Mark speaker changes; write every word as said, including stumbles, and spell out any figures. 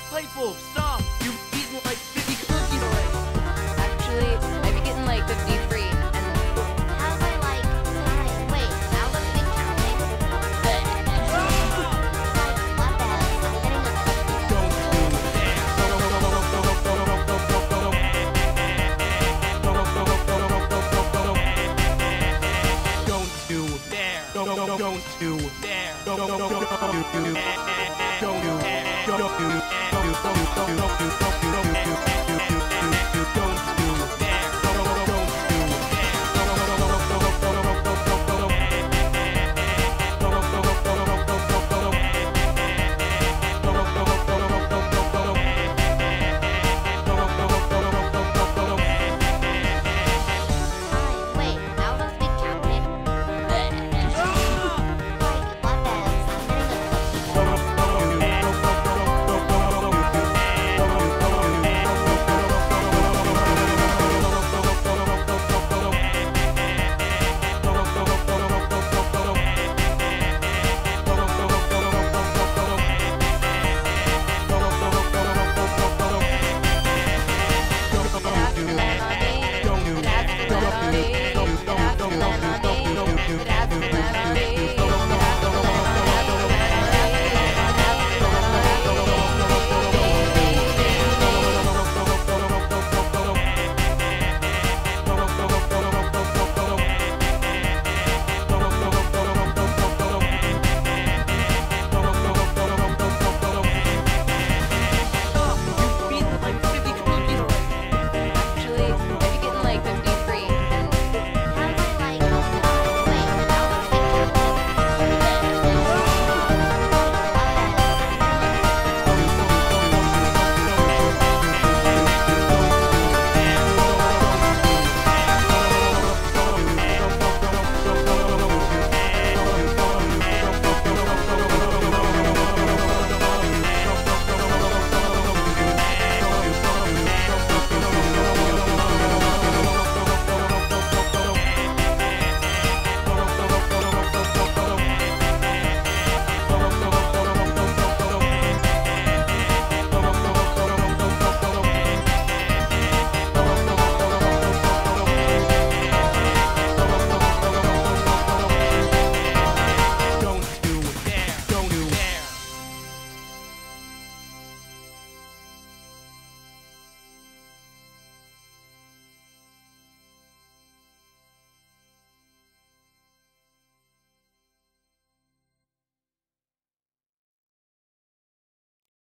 Speaker 1: Light bulb, stop! You've eaten like fifty cookies already!
Speaker 2: Actually, I've eaten like fifty-three, and
Speaker 3: How's I like five? Wait, now the big counting? Like, what the? I'm getting a cookie.
Speaker 1: Don't do that! Don't do there! Don't do there! Don't do don't do don't do don't do don't do don't do don't do